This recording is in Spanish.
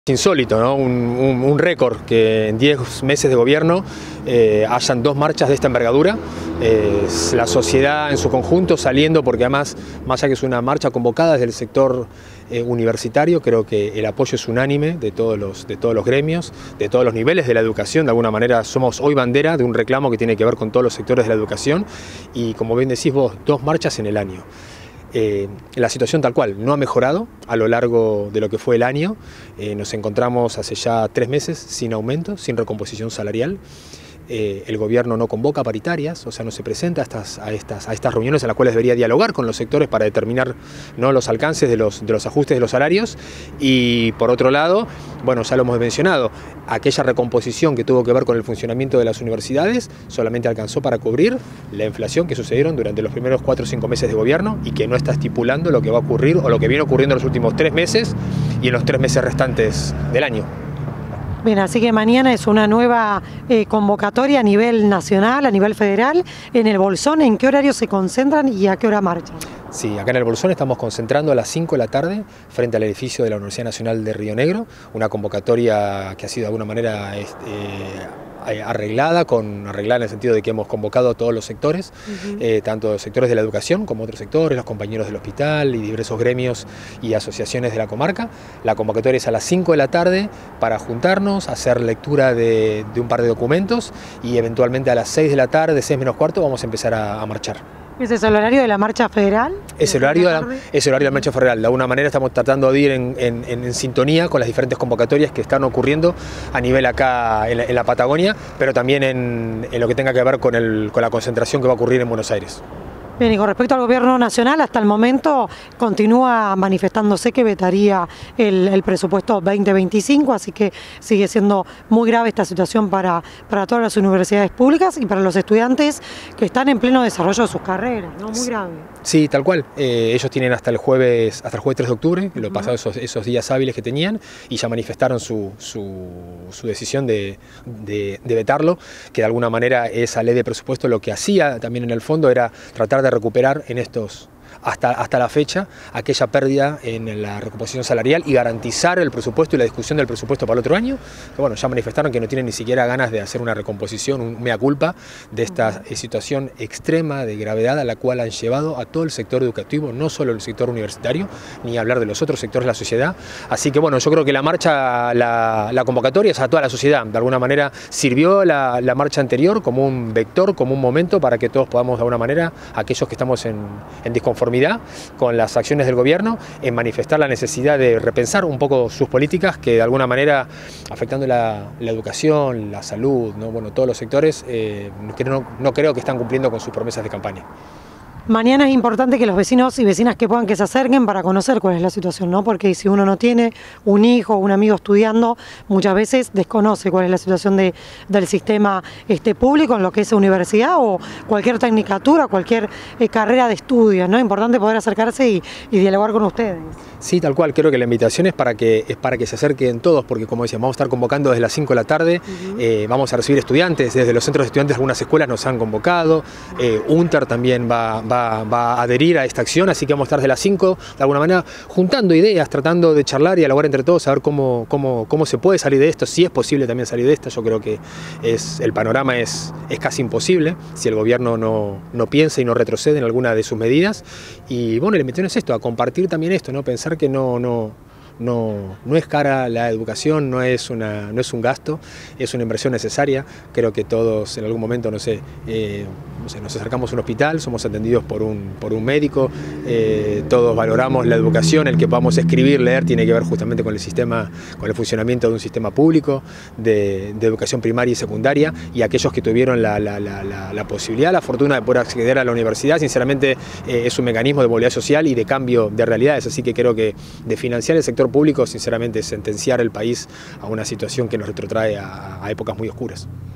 Insólito, ¿no? Un récord que en 10 meses de gobierno hayan 2 marchas de esta envergadura. La sociedad en su conjunto saliendo, porque además, más allá que es una marcha convocada desde el sector universitario, creo que el apoyo es unánime de todos los gremios, de todos los niveles de la educación. De alguna manera somos hoy bandera de un reclamo que tiene que ver con todos los sectores de la educación y, como bien decís vos, 2 marchas en el año. La situación tal cual no ha mejorado a lo largo de lo que fue el año. Nos encontramos hace ya 3 meses sin aumento, sin recomposición salarial. El gobierno no convoca paritarias, o sea, no se presenta a estas reuniones en las cuales debería dialogar con los sectores para determinar, ¿no?, los alcances de los ajustes de los salarios. Y por otro lado, bueno, ya lo hemos mencionado, aquella recomposición que tuvo que ver con el funcionamiento de las universidades solamente alcanzó para cubrir la inflación que sucedieron durante los primeros 4 o 5 meses de gobierno y que no está estipulando lo que va a ocurrir o lo que viene ocurriendo en los últimos 3 meses y en los 3 meses restantes del año. Bien, así que mañana es una nueva convocatoria a nivel nacional, a nivel federal. En el Bolsón, ¿en qué horario se concentran y a qué hora marchan? Sí, acá en el Bolsón estamos concentrando a las 5 de la tarde frente al edificio de la Universidad Nacional de Río Negro, una convocatoria que ha sido de alguna manera arreglada en el sentido de que hemos convocado a todos los sectores, tanto sectores de la educación como otros sectores, los compañeros del hospital y diversos gremios y asociaciones de la comarca. La convocatoria es a las 5 de la tarde para juntarnos, hacer lectura de un par de documentos y eventualmente a las 6 de la tarde, 6 menos cuarto, vamos a empezar a marchar. ¿Ese es el horario de la marcha federal? Es el horario de la marcha federal. De alguna manera estamos tratando de ir en sintonía con las diferentes convocatorias que están ocurriendo a nivel acá en la Patagonia, pero también en lo que tenga que ver con la concentración que va a ocurrir en Buenos Aires. Bien, y con respecto al gobierno nacional, hasta el momento continúa manifestándose que vetaría el presupuesto 2025, así que sigue siendo muy grave esta situación para todas las universidades públicas y para los estudiantes que están en pleno desarrollo de sus carreras, ¿no? Muy grave. Sí, tal cual. Ellos tienen hasta el jueves 3 de octubre, lo pasado esos días hábiles que tenían, y ya manifestaron su decisión de vetarlo, que de alguna manera esa ley de presupuesto lo que hacía también en el fondo era tratar de recuperar en estos hasta la fecha aquella pérdida en la recomposición salarial y garantizar el presupuesto y la discusión del presupuesto para el otro año, que bueno, ya manifestaron que no tienen ni siquiera ganas de hacer una recomposición, un mea culpa de esta situación extrema de gravedad a la cual han llevado a todo el sector educativo, no solo el sector universitario, ni hablar de los otros sectores de la sociedad. Así que bueno, yo creo que la marcha, la convocatoria es a toda la sociedad. De alguna manera sirvió la marcha anterior como un vector, como un momento para que todos podamos de alguna manera, aquellos que estamos en disconformidad con las acciones del gobierno, en manifestar la necesidad de repensar un poco sus políticas que de alguna manera, afectando la educación, la salud, ¿no? Bueno, todos los sectores, no creo que están cumpliendo con sus promesas de campaña. Mañana es importante que los vecinos y vecinas que se acerquen para conocer cuál es la situación, ¿no? Porque si uno no tiene un hijo o un amigo estudiando, muchas veces desconoce cuál es la situación del sistema público en lo que es universidad o cualquier tecnicatura, cualquier carrera de estudios, ¿no? Es importante poder acercarse y dialogar con ustedes. Sí, tal cual. Creo que la invitación es para que se acerquen todos, porque como decíamos, vamos a estar convocando desde las 5 de la tarde, vamos a recibir estudiantes, desde los centros de estudiantes algunas escuelas nos han convocado, UNTER también va a adherir a esta acción, así que vamos a estar desde las 5, de alguna manera, juntando ideas, tratando de charlar y dialogar entre todos, a ver cómo se puede salir de esto, si es posible también salir de esto. Yo creo que el panorama es casi imposible si el gobierno no piensa y no retrocede en alguna de sus medidas. Y bueno, la invitación es esto, a compartir también esto, ¿no? Pensar que no es cara la educación, no es un gasto, es una inversión necesaria. Creo que todos en algún momento, nos acercamos a un hospital, somos atendidos por un médico, todos valoramos la educación, el que podamos escribir, leer, tiene que ver justamente con el funcionamiento de un sistema público de educación primaria y secundaria, y aquellos que tuvieron la posibilidad, la fortuna de poder acceder a la universidad, sinceramente es un mecanismo de movilidad social y de cambio de realidades, así que creo que de financiar el sector público, sinceramente, es sentenciar el país a una situación que nos retrotrae a épocas muy oscuras.